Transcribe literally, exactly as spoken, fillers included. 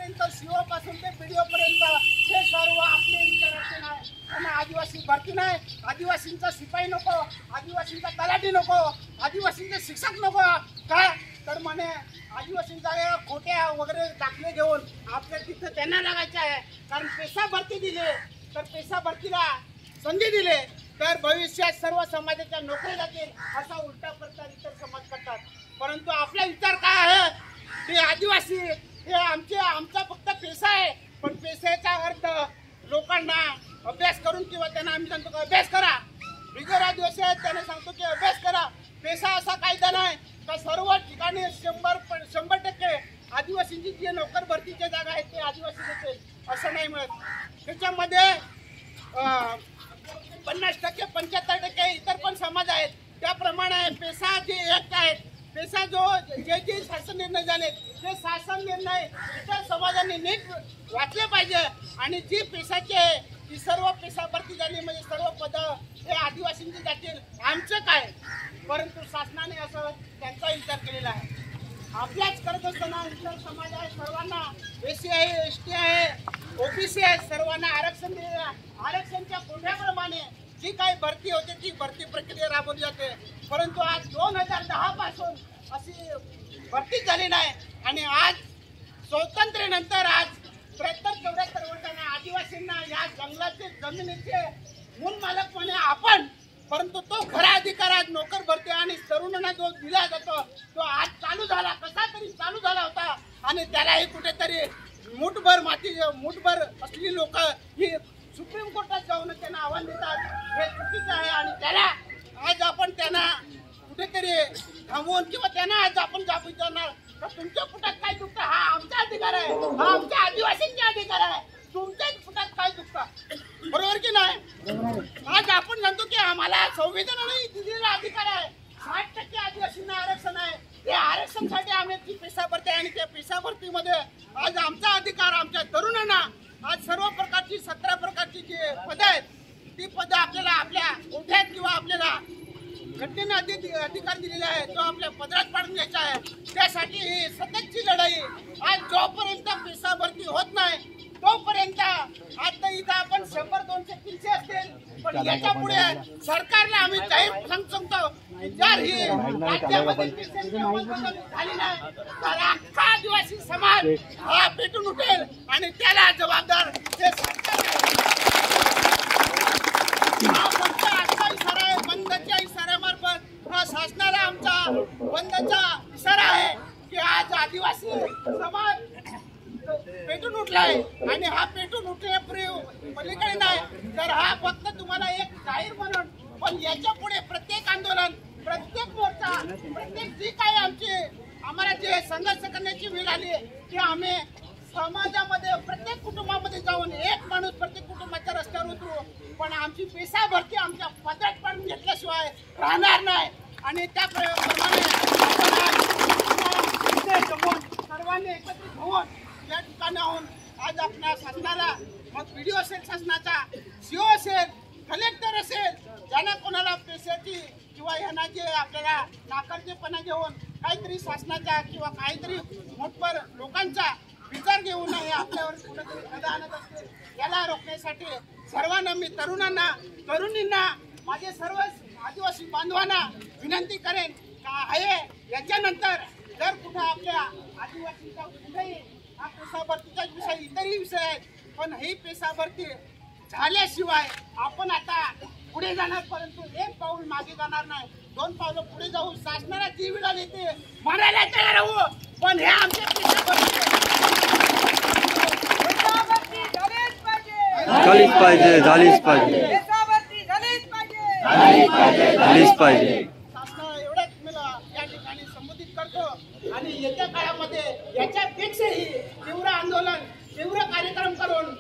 पर्यंत सीओ पासून ते पीडीओ पर्यंत हे सर्व आपले इंटरॅक्शन आहे. त्यांना आदिवासी भरती नाही, आदिवासींचा शिपाई नको, आदिवासींचा तलाठी नको, आदिवासींचे शिक्षक नको. काय तर म्हणे आदिवासींचा खोट्या वगैरे दाखले घेऊन आपल्या तिथं त्यांना लागायचं आहे. कारण पेशा भरती दिले तर पेशा भरतीला संधी दिले तर भविष्यात सर्व समाजाच्या नोकरी जातील असा उलटा प्रकार इतर समाज करतात. परंतु आपला विचार काय आहे ते आदिवासी हे आमचे आमचा फक्त पेशा आहे. पण पेशाचा अर्थ लोकांना अभ्यास करून किंवा त्यांना आम्ही सांगतो की अभ्यास करा. बिगर आदिवासी आहेत त्यांना सांगतो की अभ्यास करा. पेशा असा कायदा नाही का सर्व ठिकाणी शंभर शंभर टक्के आदिवासींची जी नोकर भरतीच्या जागा आहेत ते आदिवासी देतील असं नाही मिळत. त्याच्यामध्ये पन्नास टक्के पंच्याहत्तर टक्के इतर पण समाज आहेत. त्याप्रमाणे पेशा जे एक आहेत पेशा जो जे जे शासन निर्णय झाले ते शासन निर्णय इतर समाजांनी नीट वाचले पाहिजे. आणि जी पेशाचे ती सर्व पेशा भरती झाली म्हणजे सर्व पद हे आदिवासींची जातील आमचं काय. परंतु शासनाने असं त्यांचा विचार केलेला आहे. आपल्याच करत असताना इतर समाज आहे सर्वांना एसी आहे, एस टी आहे, ओबीसी आहे सर्वांना आरक्षण दिले. आरक्षणच्या कोंढ्याप्रमाणे जी काही भरती होते ती भरती प्रक्रिया राबवली जाते. परंतु आज दोन हजार दहा पासून अशी भरती झाली नाही. आणि आज स्वातंत्र्यानंतर आज त्र्याहत्तर चौऱ्याहत्तर वर्षांना आदिवासींना या जंगलाचे जमिनीचे मूल मालक म्हणे आपण. परंतु तो खरा अधिकार आज नोकर भरती आणि तरुणांना जो दिला जातो तो आज चालू झाला कसा तरी चालू झाला होता. आणि त्यालाही कुठेतरी मुठभर माती मुठभर असलेली लोक ही सुप्रीम कोर्टात जाऊन त्यांना आव्हान देतात हे चुकीचं आहे. आणि त्याला आज आपण त्यांना कुठेतरी थांबवून किंवा त्यांना आज आपण जाब विचारणार तर तुमच्या पोटात काय दुखतं हा आमचा अधिकार आहे, हा आमच्या आदिवासींचा अधिकार आहे, तुमच्याच पोटात काय दुखतं बरोबर की नाही. आज आपण म्हणतो की आम्हाला संविधानाने दिलेला अधिकार आहे. साठ टक्के आदिवासींना आरक्षण आहे. या आरक्षणासाठी आम्ही ती पेशा भरती आणि त्या पेशा भरतीमध्ये आज आमचा अधिकार आमच्या तरुणांना आज सर्व प्रकारची सतरा प्रकारची जी पदं आहेत ती पदं आपल्याला आपल्या ओठ्यात किंवा आपल्याला घटनेने अधिकार दिलेला आहे तो आपल्या पदरात पाडून घ्यायचा आहे. त्यासाठी ही सततची लढाई आज जोपर्यंत पेशा भरती होत नाही तोपर्यंत आता इथं आपण शंभर दोनशे तीनशे असतील पण याच्या पुढे सरकारला आम्ही जाहीर सांगतो जर ही राज्यामध्ये झाली नाही तर अख्खा आदिवासी समाज हा पेटून उठेल आणि त्याला जबाबदार ते सरकार आजचा इशारा आहे. बंदच्या इशाऱ्यामार्फत हा शासनाला आमचा बंदचा इशारा आहे की आज आदिवासी समाज पेटून उठलाय. आणि हा पेटून उठण्यापूर्वी पलीकडे नाही तर हा फक्त तुम्हाला एक जाहीर म्हणून पण याच्या पुढे प्रत्येक आंदोलन प्रत्येक मोर्चा प्रत्येक जी काही आमची आम्हाला जे संघर्ष करण्याची वेळ आली की आम्ही समाजामध्ये प्रत्येक कुटुंबामध्ये जाऊन एक माणूस प्रत्येक कुटुंबाच्या रस्त्यावर उतरू पण आमची पेशा भरती आमच्या पदरात पाडून घेतल्याशिवाय राहणार नाही. आणि त्याप्रमाणे सर्वांनी एकत्रित होऊन या ठिकाणाहून आज आपल्या शासनाला मग व्हिडिओ असेल शासनाचा सीओ असेल कलेक्टर असेल ज्यांना कोणाला पेशाची किंवा यांना जे आपल्याला नाकारजेपणा घेऊन काहीतरी शासनाचा किंवा काहीतरी मोठभर लोकांचा विचार घेऊन हे आपल्यावर कुठेतरी खदा आणत असते. याला रोखण्यासाठी सर्वांना मी तरुणांना तरुणींना माझे सर्व आदिवासी बांधवांना विनंती करेन का आहे याच्यानंतर जर कुठं आपल्या आदिवासींचा कुठेही हा पेशा भरतीचाच विषय इतरही विषय आहेत पण ही पेशा भरती झाल्याशिवाय आपण आता पुढे जाणार परंतु एक पाऊल मागे जाणार नाही. दोन पावलं पुढे जाऊ शासनाला जी वेळ आली ते मारायला तयार होऊ पण हे आमच्या पेशा भरती झालीच पाहिजे झालीच पाहिजे झालीच पाहिजे. शासनाला एवढ्याच मला या ठिकाणी संबोधित करतो आणि येत्या काळामध्ये याच्यापेक्षाही तीव्र आंदोलन तीव्र कार्यक्रम करून